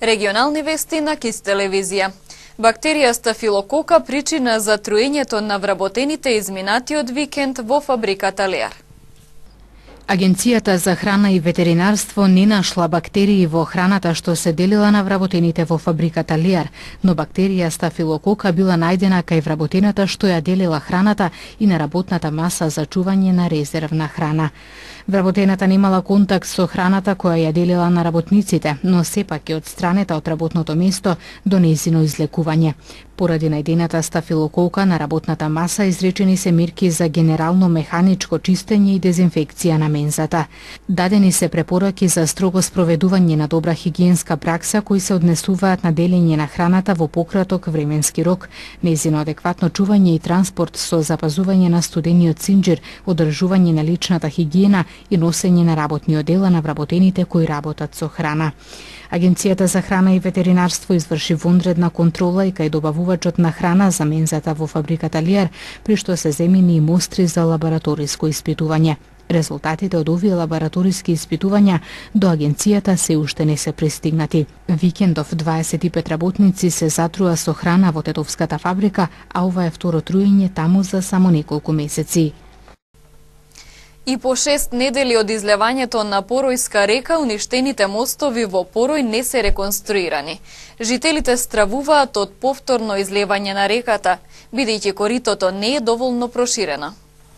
Регионални вести на КИС телевизија. Бактерија стафилокока причина за труењето на вработените изминатиот викенд во фабриката Леар. Агенцијата за храна и ветеринарство не нашла бактерии во храната што се делила на вработените во фабриката Леар, но бактерија стафилокока била најдена кај вработената што ја делила храната и на работната маса за чување на резервна храна. Вработената немала контакт со храната која ја делила на работниците, но сепак е отстранета од работното место до нејзино излекување. Поради најдената стафилокока на работната маса изречени се мерки за генерално механичко чистење и дезинфекција на мензата. Дадени се препораки за строго спроведување на добра хигиенска пракса кои се однесуваат на делење на храната во пократок временски рок, нејзино адекватно чување и транспорт со запазување на студениот синџир, одржување на личната хигиена и носење на работни одела на вработените кои работат со храна. Агенцијата за храна и ветеринарство изврши вонредна контрола и кај добавувачот на храна за мензата во фабриката Леар, при што се земени и мостри за лабораториско испитување. Резултатите од овие лабораториски испитувања до агенцијата се уште не се пристигнати. Викендов 25 работници се затруа со храна во тетовската фабрика, а ова е второ труење таму за само неколку месеци. И по 6 недели од излевањето на Поројска река, уништените мостови во Порој не се реконструирани. Жителите стравуваат од повторно излевање на реката, бидејќи коритото не е доволно проширено.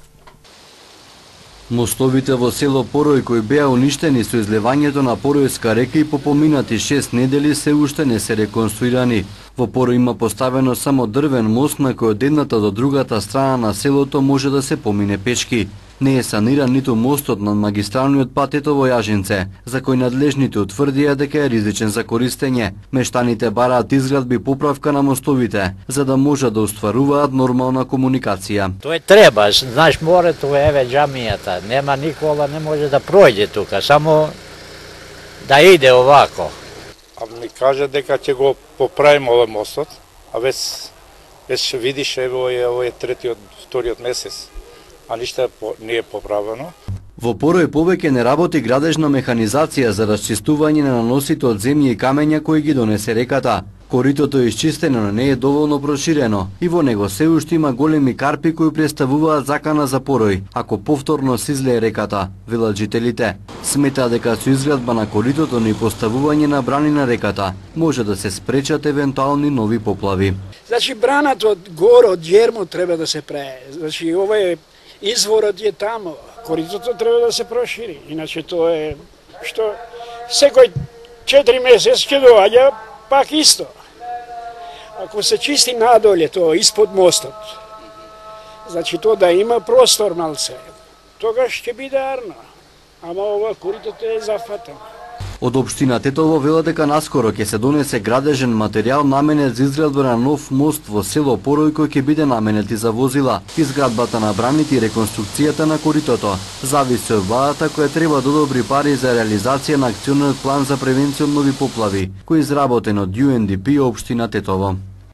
Мостовите во село Порој кои беа уништени со излевањето на Поројска река и по поминати 6 недели се уште не се реконструирани. Во Порој има поставено само дрвен мост на кој од едната до другата страна на селото може да се помине пешки. Не е саниран ниту мостот над магистралниот пат Тетово Јажинце, за кој надлежните утврдија дека е ризичен за користење. Мештаните бараат изградби поправка на мостовите, за да можат да остваруваат нормална комуникација. Тој треба, знаеш, морето еве џамијата, нема никола не може да пројде тука, само да иде овако. А ми кажа дека ќе го поправим овој мостот, а веќе видиш овој третиот, вториот месец, а ништо не е поправено. Во Порој повеќе не работи градежна механизација за расчистување на наносите од земја и камења кои ги донесе реката. Коритото е исчистено, но не е доволно проширено и во него се уште има големи карпи кои представуваат закана за Порој, ако повторно се излее реката, велат жителите. Сметаат дека со изградба на коритото и поставување на брани на реката може да се спречат евентуални нови поплави. Значи браната од горе, од Џермо треба да се прави. Значи ова изворот е тамо, коритото треба да се прошири, иначе тоа е што секој 4 месец ќе доаѓа пак исто. Ако се чисти надоле тоа испод мостот, значи тоа да има простор малце, тогаш ќе биде арно, ама ова коритото е зафатено. Од општина Тетово вела дека наскоро ќе се донесе градежен материјал наменет за изградба на нов мост во село Порој кој ќе биде наменет и за возила. Изградбата на браните и реконструкцијата на коритото зависи од владата која треба да одобри пари за реализација на акциониот план за превенција од нови поплави, кој е изработен од UNDP и општина Тетово.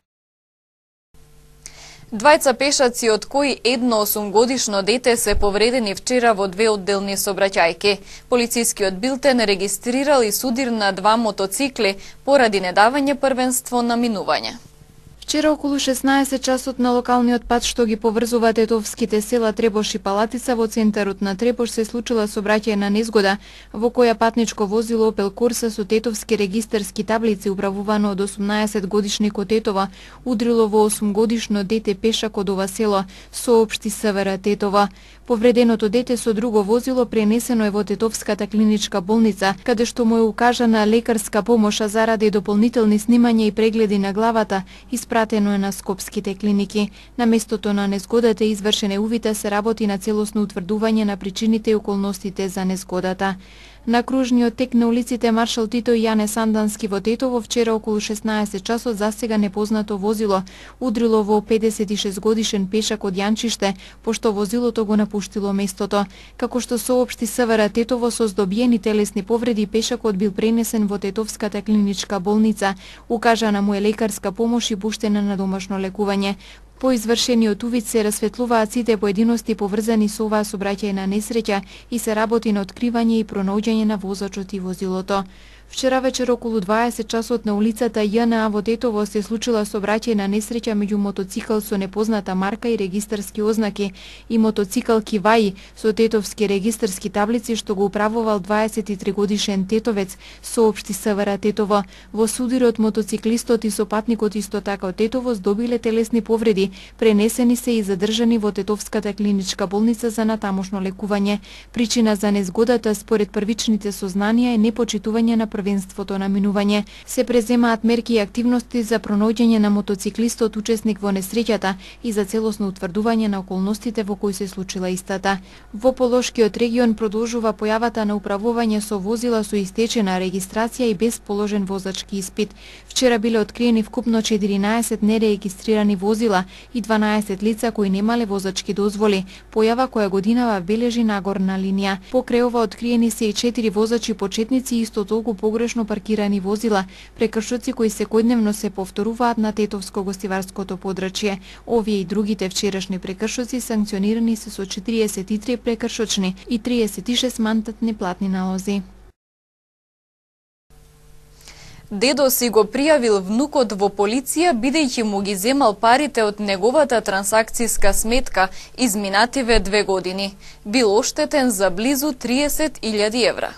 Двајца пешаци, од кои едно 8-годишно дете, се повредени вчера во две одделни сообраќајки. Полицискиот билтен регистрирал и судир на 2 мотоцикли поради недавање првенство на минување. Вчера околу 16 часот на локалниот пат што ги поврзува тетовските села Требош и Палатица во центарот на Требош се случила сообраќајна незгода во која патничко возило Опел Корса со тетовски регистарски таблици управувано од 18 годишник од Тетова удрило во 8-годишно дете пешак од ова село, соопшти СВР Тетова. Повреденото дете со друго возило пренесено е во Тетовската клиничка болница, каде што му е укажана лекарска помош, а заради дополнителни снимања и прегледи на главата, испратено е на скопските клиники. На местото на незгодата е извршен увид, се работи на целосно утврдување на причините и околностите за незгодата. На кружниот тек на улиците Маршал Тито и Јане Сандански во Тетово вчера околу 16 часот засега непознато возило удрило во 56 годишен пешак од Јанчиште, пошто возилото го напуштило местото. Како што соопшти СВР Тетово, со здобиени телесни повреди пешакот бил пренесен во Тетовската клиничка болница, укажана му е лекарска помош и пуштена на домашно лекување. По извршениот увид се расветлуваат сите поединости поврзани со оваа сообраќајна несреќа и се работи на откривање и пронаоѓање на возачот и возилото. Вчера вечер околу 20 часот на улицата ЈНА во Тетово се случила сообраќајна несреќа меѓу мотоцикл со непозната марка и регистарски ознаки и мотоцикл Киваи со тетовски регистарски таблици што го управувал 23 годишен тетовец, соопшти СВР Тетово. Во судирот мотоциклистот и сопатникот исто така од Тетово здобиле телесни повреди, пренесени се и задржани во Тетовската клиничка болница за натамошно лекување. Причина за незгодата според првичните сознанија е непочитување на првенството на минување. Се преземаат мерки и активности за пронаоѓање на мотоциклистот учесник во несреќата и за целосно утврдување на околностите во кои се случила истата. Во Полошкиот регион продолжува појавата на управување со возила со истечена регистрација и без положен возачки испит. Вчера биле откриени вкупно 14 нерегистрирани возила и 12 лица кои немале возачки дозволи, појава која годинава бележи нагорна линија. Покрај ова откриени се и 4 возачи почетници и исто толку погрешно паркирани возила, прекршоци кои секојдневно се повторуваат на Тетовско-гостиварското подрачје. Овие и другите вчерашни прекршоци санкционирани се со 43 прекршочни и 36 мандатни платни налози. Дедо си го пријавил внукот во полиција бидејќи му ги земал парите од неговата трансакцијска сметка изминативе 2 години. Бил оштетен за близу 30.000 евра.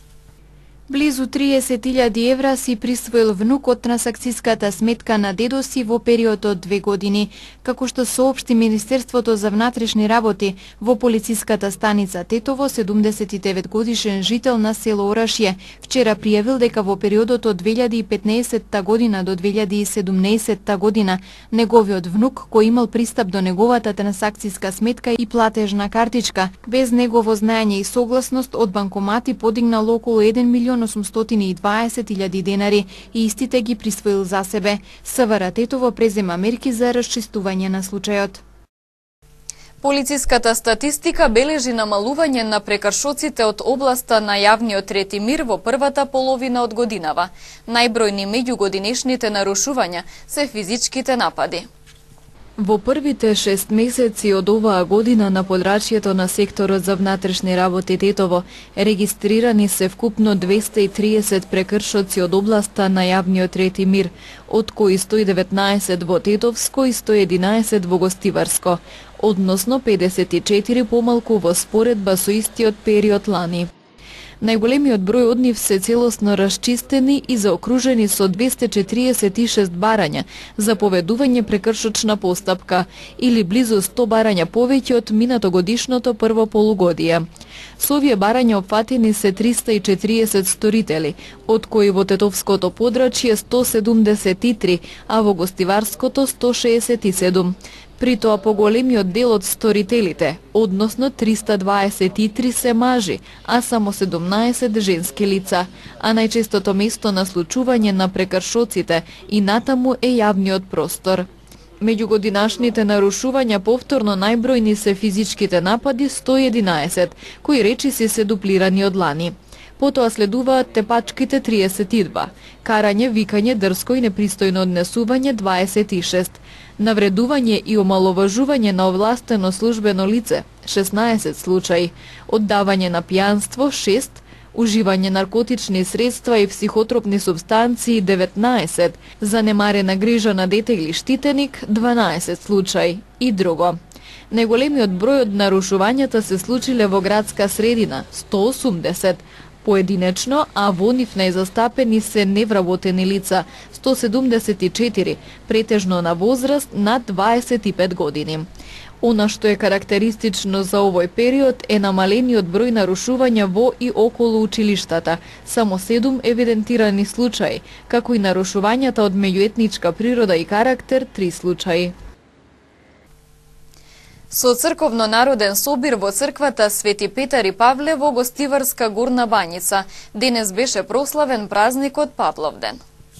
Близу 30.000 евра си присвоил внук од трансакцијската сметка на дедо си во период од 2 години. Како што соопшти Министерството за внатрешни работи, во полициската станица Тетово, 79 годишен жител на село Орашје вчера пријавил дека во периодот од 2015 година до 2017 година неговиот внук, кој имал пристап до неговата трансакцијска сметка и платежна картичка, без негово знаење и согласност од банкомати подигнал околу 1.820.000 денари и истите ги присвоил за себе. СВР Тетово презема мерки за расчистување на случајот. Полициската статистика бележи намалување на прекршоците од областа на јавниот трети мир во првата половина од годинава. Најбројни меѓу годинешните нарушувања се физичките напади. Во првите 6 месеци од оваа година на подрачјето на секторот за внатрешни работи Тетово регистрирани се вкупно 230 прекршоци од областа на јавниот трети мир, од кои 119 во Тетовско и 111 во Гостиварско, односно 54 помалку во споредба со истиот период лани. Најголемиот број од нив се целосно расчистени и заокружени со 246 барања за поведување прекршочна постапка или близу 100 барања повеќе од минатогодишното прво полугодие. Со овие барања опфатени се 340 сторители, од кои во Тетовското подрачје 173, а во Гостиварското 167. При тоа поголемиот дел од сторителите, односно 323 се мажи, а само 17 женски лица, а најчестото место на случување на прекршоците и натаму е јавниот простор. Меѓу годинашните нарушувања повторно најбројни се физичките напади 111, кои речиси се дуплирани од лани. Потоа следуваат тепачките 32, карање, викање, дрско и непристојно однесување 26, навредување и омаловажување на овластено службено лице 16 случаи, оддавање на пијанство 6, уживање наркотични средства и психотропни супстанции 19, занемарена грижа на дете или штитеник 12 случаи и друго. Најголемиот број од нарушувањата се случиле во градска средина 180, поединечно, а во нив најзастапени се невработени лица 174, претежно на возраст над 25 години. Она што е карактеристично за овој период е намалениот број нарушувања во и околу училиштата, само 7 евидентирани случаи, како и нарушувањата од меѓуетничка природа и карактер 3 случаи. Со црковно-народен собир во црквата Свети Петар и Павле во Гостиварска Горна Бањица денес беше прославен празникот Павловден.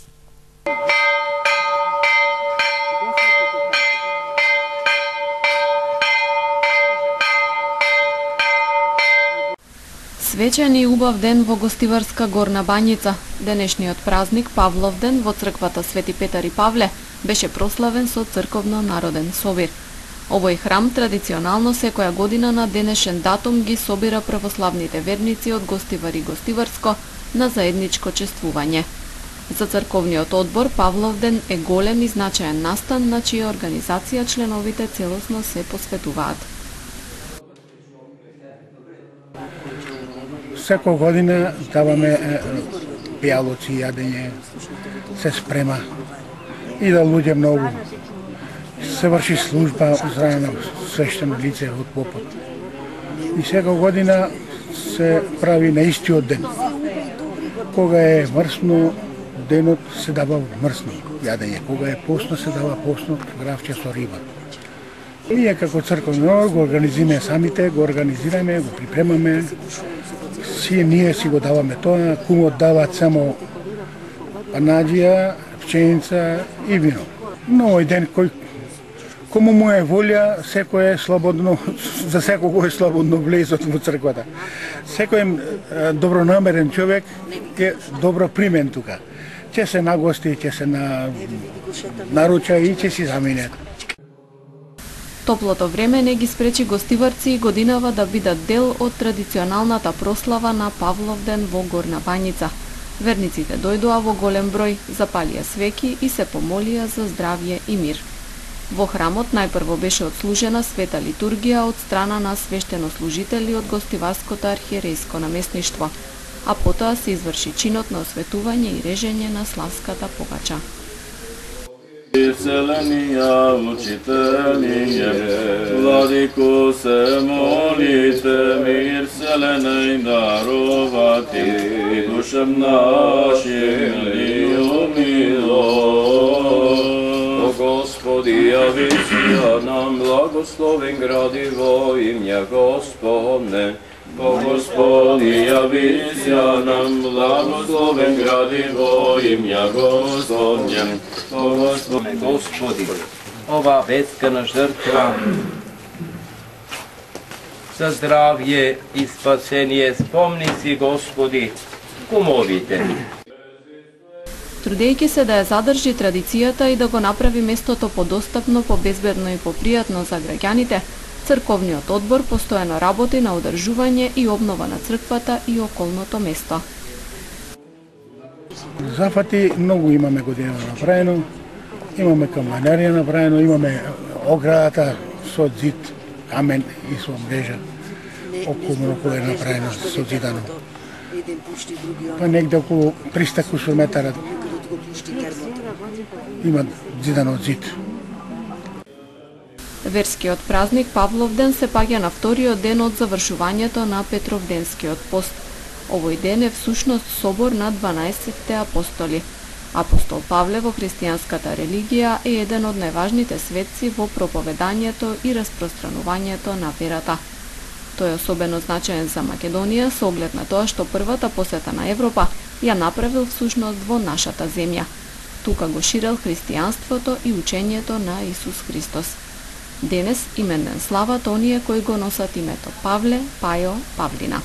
Свечен и убав ден во Гостиварска Горна Бањица. Денешниот празник Павловден во црквата Свети Петар и Павле беше прославен со црковно-народен собир. Овој храм традиционално секоја година на денешен датум ги собира православните верници од Гостивар и Гостиварско на заедничко чествување. За црковниот одбор Павловден е голем и значаен настан на чија организација членовите целосно се посветуваат. Секоја година даваме пијалоци, јадење, се спрема и да луѓе многу. Се врши служба од страна на свештено лице од попот. И секоја година се прави на истиот ден. Кога е мрсно, денот се дава мрсно јадење. Кога е постно, се дава постно гравче со риба. Ние како црковни го организираме самите, го организираме, го припремаме. Ние си го даваме тоа, кумот дават само панаџија, пченица и вино. Но овој ден кому му е волја, секој е слободно, за секој е слободно влезот во црквата. Секој добронамерен човек е добро примен тука. Ќе се нагости, ќе се наруча и ќе си замине. Топлото време не ги спречи гостиварци годинава да бидат дел од традиционалната прослава на Павловден во Горна Бањица. Верниците дојдоа во голем број, запалија свеќи и се помолија за здравје и мир. Во храмот најпрво беше отслужена света литургија од страна на свештенослужители од гостиварското архиерејско наместништво, а потоа се изврши чинот на осветување и режење на славската погача. Вселенија, учителије, владико се молите, мир вселенај даровати, душам нашим ли умило. Господи, јави сија нам, благословен гради во имја Господне. О Господи, јави сија нам, благословен гради во имја Господне. О Господи, ова бескана жртва за здравје и спасение, спомни си, Господи, кумовите. Трудејќи се да ја задржи традицијата и да го направи местото подостапно, побезбедно и попријатно за граѓаните, црковниот одбор постојано работи на одржување и обнова на црквата и околното место. Зафати многу имаме годинава направено, имаме каманарија направено, имаме оградата со зид, камен и со мрежа. Околу е направено со зидано. Па негде околу 300 кусур метара има зидано зид. Верскиот празник Павловден се паѓа на вториот ден од завршувањето на Петровденскиот пост. Овој ден е всушност собор на 12 апостоли. Апостол Павле во христијанската религија е еден од најважните светци во проповедањето и распространувањето на верата. Тој е особено значаен за Македонија со оглед на тоа што првата посета на Европа ја направил всушност во нашата земја. Тука го ширел христијанството и учењето на Исус Христос. Денес именен слават оние кои го носат името Павле, Пајо, Павлина.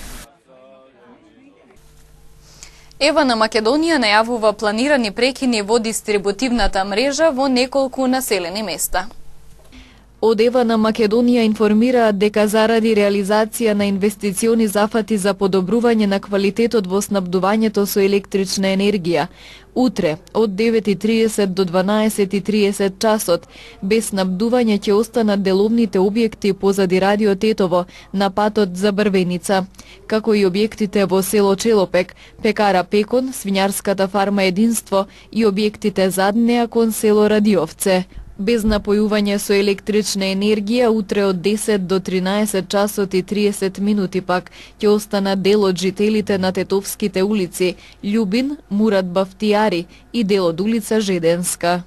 Ева на Македонија најавува планирани прекини во дистрибутивната мрежа во неколку населени места. Од Ева на Македонија информираат дека заради реализација на инвестициони зафати за подобрување на квалитетот во снабдувањето со електрична енергија, утре од 9:30 до 12:30 часот без снабдување ќе останат деловните објекти позади радио Тетово на патот за Брвеница, како и објектите во село Челопек, пекара Пекон, свињарската фарма Единство и објектите зад неа кон село Радиовце. Без напојување со електрична енергија утре од 10 до 13 часот и 30 минути пак ќе останат дел од жителите на Тетовските улици Љубин, Мурат Бафтијари и дел од улица Жеденска.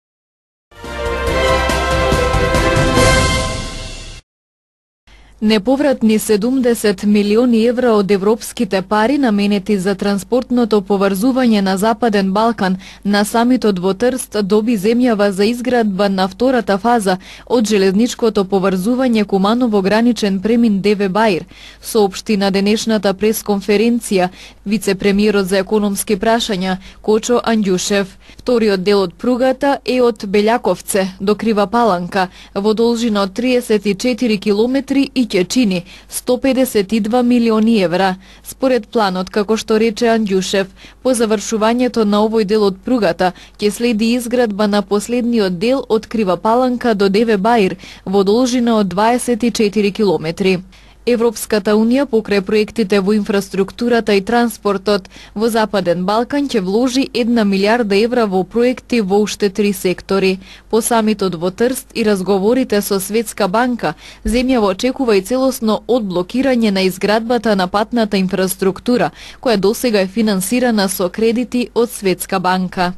Неповратни 70 милиони евра од европските пари наменети за транспортното поврзување на Западен Балкан на самитот во Трст доби земјава за изградба на втората фаза од железничкото поврзување Куманово граничен премин Деве Баир, соопшти на денешната пресконференција вице-премиерот за економски прашања Кочо Андјушев. Вториот дел од пругата е од Белјаковце до Крива Паланка во должина од 34 километри и ќе чини 152 милиони евра. Според планот, како што рече Андјушев, по завршувањето на овој дел од пругата ќе следи изградба на последниот дел од Крива Паланка до Деве Баир во должина од 24 километри. Европската Унија покрај проектите во инфраструктурата и транспортот во Западен Балкан ќе вложи 1 милиарда евра во проекти во уште 3 сектори. По самитот во Трст и разговорите со Светска банка, земјава очекува и целосно одблокирање на изградбата на патната инфраструктура, која досега е финансирана со кредити од Светска банка.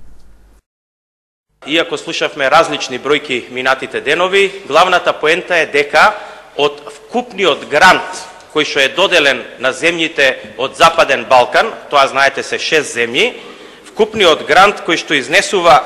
Иако слушавме различни бројки минатите денови, главната поента е дека од вкупниот грант кој што е доделен на земјите од Западен Балкан, тоа знаете се 6 земји, вкупниот грант кој што изнесува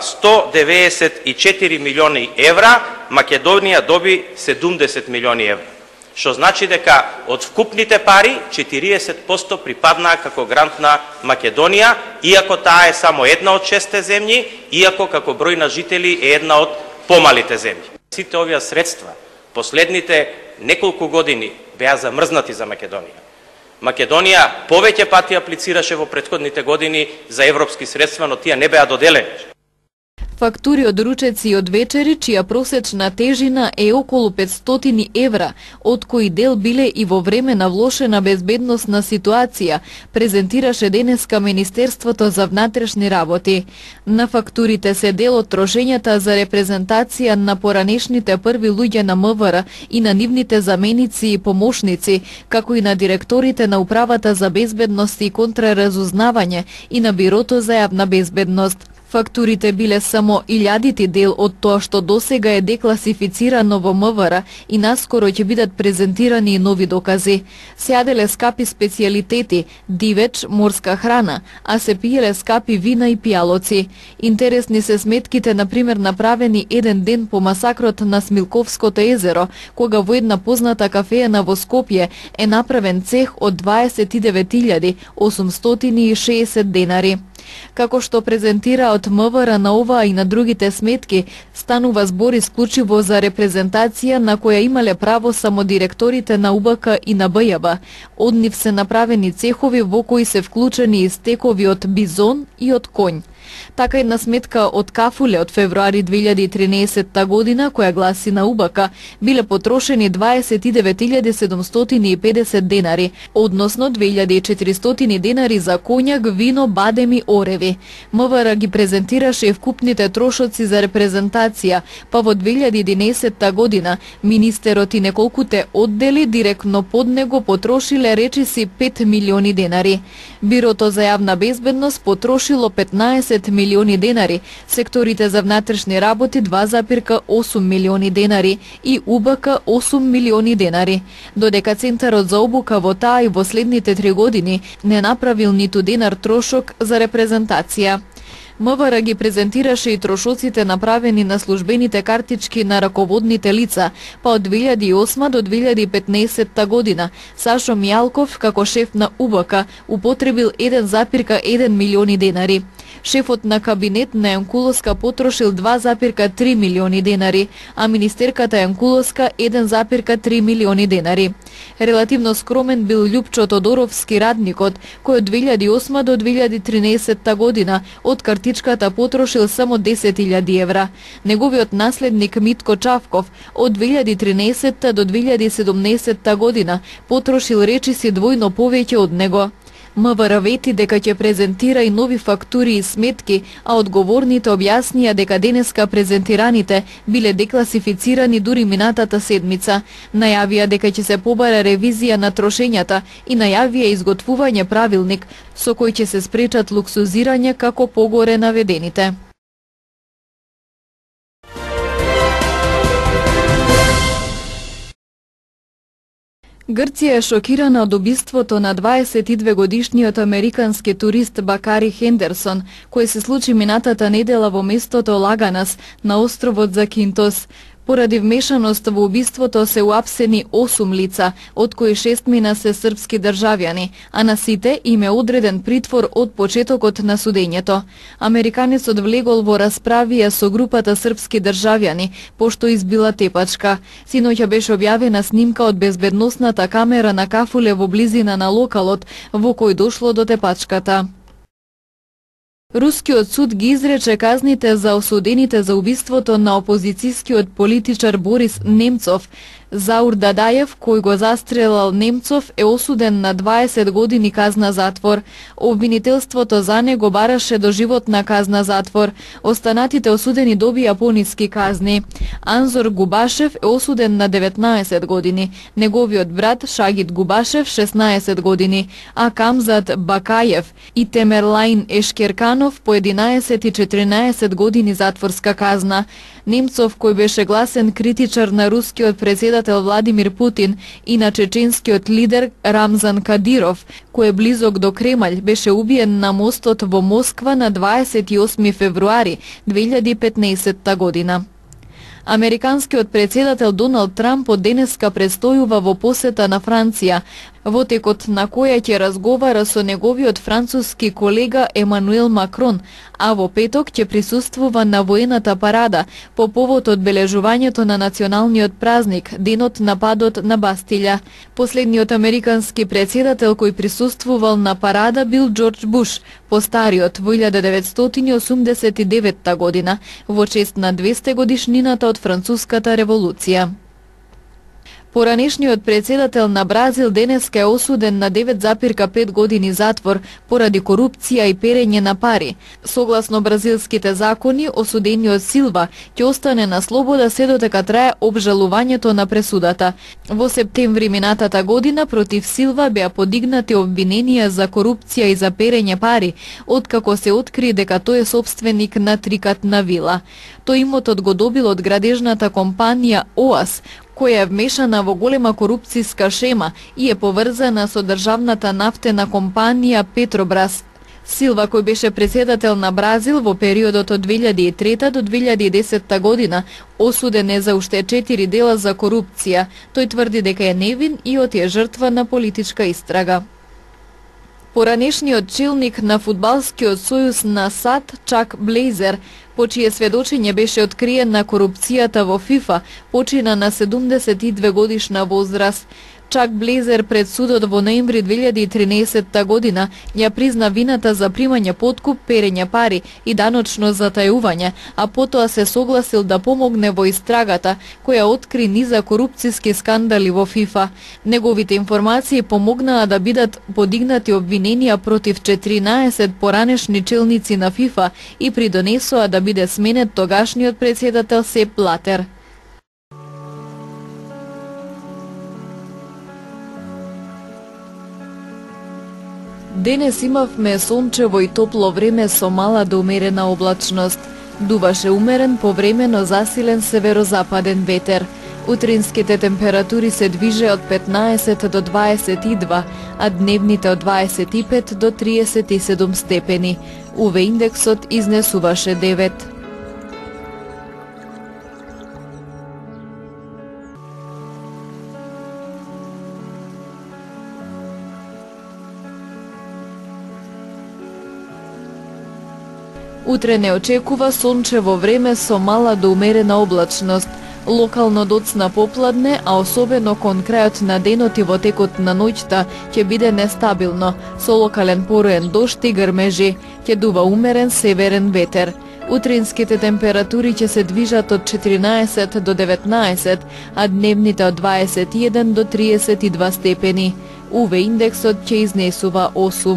194 милиони евра, Македонија доби 70 милиони евра. Што значи дека од вкупните пари 40% припаднаа како грант на Македонија, иако таа е само една од 6 земји, иако како број на жители е една од помалите земји. Сите овие средства последните неколку години беа замрзнати за Македонија. Македонија повеќе пати аплицираше во претходните години за европски средства, но тие не беа доделени. Фактури од ручеци и од вечери, чија просечна тежина е околу 500 евра, од кои дел биле и во време на влошена безбедносна ситуација, презентираше денеска Министерството за внатрешни работи. На фактурите се дел од трошењата за репрезентација на поранешните први луѓе на МВР и на нивните заменици и помошници, како и на директорите на Управата за безбедност и контраразузнавање и на Бирото за јавна безбедност. Фактурите биле само илјадити дел од тоа што досега е декласифицирано во МВР и наскоро ќе бидат презентирани нови докази. Се јаделе скапи специјалитети, дивеч, морска храна, а се пиеле скапи вина и пијалоци. Интересни се сметките, например, направени еден ден по масакрот на Смилковското езеро, кога во една позната кафеена во Скопје е направен цех од 29.860 денари. Како што презентира од МВР на ова и на другите сметки, станува збор исклучиво за репрезентација на која имале право само директорите на УБК и на БЈБ. Од нив се направени цехови во кои се вклучени и стекови од бизон и од конј. Така една сметка од Кафуле од февруари 2013 година, која гласи на УБК, биле потрошени 29.750 денари, односно 2.400 денари за коњак, вино, бадем и ореви. МВР ги презентираше и вкупните трошоци за репрезентација, па во 2011 година министерот и неколкуте оддели директно под него потрошиле речиси 5 милиони денари. Бирото за јавна безбедност потрошило 15 милиони денари, секторите за внатрешни работи 2,8 милиони денари и УБК 8 милиони денари. Додека Центарот за обука во таа и во следните 3 години не направил ниту денар трошок за репрезентација. МВР ги презентираше и трошоците направени на службените картички на раководните лица, па од 2008 до 2015 година Сашо Мијалков како шеф на УБК употребил 1,1 милиони денари. Шефот на кабинет на Јанкуловска потрошил 2,3 милиони денари, а министерката Јанкуловска 1,3 милиони денари. Релативно скромен бил Љупчо Тодоровски, радникот, кој од 2008 до 2013 година од картичката потрошил само 10.000 евра. Неговиот наследник Митко Чавков од 2013 до 2017 година потрошил речиси двојно повеќе од него. МВР вети дека ќе презентира и нови фактури и сметки, а одговорните објаснија дека денеска презентираните биле декласифицирани дури минатата седмица. Најавија дека ќе се побара ревизија на трошењата и најавија изготвување правилник со кој ќе се спречат луксузирање како погоре наведените. Грција е шокирана од убиството на 22-годишниот американски турист Бакари Хендерсон, кој се случи минатата недела во местото Лаганас на островот Закинтос. Поради вмешаност во убиството се уапсени 8 лица, од кои 6 се српски државјани, а на сите им е одреден притвор од почетокот на судењето. Американецот влегол во расправија со групата српски државјани, пошто избила тепачка. Синоќа беше објавена снимка од безбедносната камера на кафуле во близина на локалот во кој дошло до тепачката. Рускиот суд ги изрече казните за осудените за убиството на опозицијскиот политичар Борис Немцов. Заур Дадаев, кој го застрелал Немцов, е осуден на 20 години казна затвор. Обвинителството за него бараше доживотна казна затвор. Останатите осудени добија пониски казни. Анзор Губашев е осуден на 19 години. Неговиот брат Шагит Губашев 16 години, а Камзат Бакаев и Темерлайн Ешкерканов по 11 и 14 години затворска казна. Немцов, кој беше гласен критичар на рускиот председател Владимир Путин и на чеченскиот лидер Рамзан Кадиров, кој е близок до Кремљ, беше убиен на мостот во Москва на 28 февруари 2015 година. Американскиот председател Доналд Трамп од денеска престојува во посета на Франција, во текот на која ќе разговара со неговиот француски колега Емануел Макрон, а во петок ќе присуствува на воената парада по повод одбележувањето на националниот празник, денот на падот на Бастилја. Последниот американски председател кој присуствувал на парада бил Џорџ Буш, постариот во 1989 година, во чест на 200 годишнината од Француската револуција. Поранешниот председател на Бразил денеска е осуден на 9,5 години затвор поради корупција и перење на пари. Согласно бразилските закони, осудениот Силва ќе остане на слобода се додека трае обжалувањето на пресудата. Во септември минатата година против Силва беа подигнати обвиненија за корупција и за перење пари, откако се откри дека тој е собственик на трикатна вила. Тој имотот го добил од градежната компанија ОАС, која е вмешана во голема корупцијска шема и е поврзана со државната нафтена компанија Петробрас. Силва, кој беше председател на Бразил во периодот од 2003 до 2010 година, осуден е за уште 4 дела за корупција. Тој тврди дека е невин и е жртва на политичка истрага. Поранешниот челник на фудбалскиот сојуз на САД, Чак Блейзер, по чие сведочење беше откриен на корупцијата во ФИФА, почина на 72 годишна возраст. Чак Блейзер пред судот во ноември 2013 година ја призна вината за примање подкуп, перење пари и даночно затајување, а потоа се согласил да помогне во истрагата која откри низа корупцијски скандали во ФИФА. Неговите информации помогнаа да бидат подигнати обвиненија против 14 поранешни челници на ФИФА и придонесоа да биде сменет тогашниот председател Сеп Блатер. Денес имавме сончево и топло време со мала до умерена облачност. Дуваше умерен, повремено засилен северозападен ветер. Утринските температури се движе од 15 до 22, а дневните од 25 до 37 степени. УВ индексот изнесуваше 9. Утре не очекува сончево време со мала до умерена облачност. Локално доцна попладне, а особено кон крајот на денот и во текот на ноќта ќе биде нестабилно, со локален пороен дожд и грмежи. Ќе дува умерен северен ветер. Утринските температури ќе се движат од 14 до 19, а дневните од 21 до 32 степени. УВ индексот ќе изнесува 8.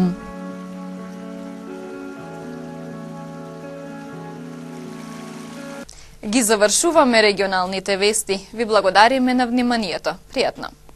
Ги завршуваме регионалните вести. Ви благодариме на вниманието. Пријатно!